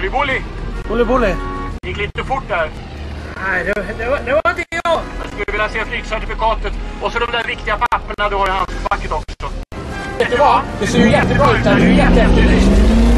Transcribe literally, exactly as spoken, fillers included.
Bully, bully! Bully, bully! Det gick lite fort där. Nej, det, det, var, det var inte jag! Jag skulle vilja se flygcertifikatet och så de där viktiga papperna du har i handfacket också. Vet du vad? Det ser ju jättebra ut där, du är jätteefterlyst.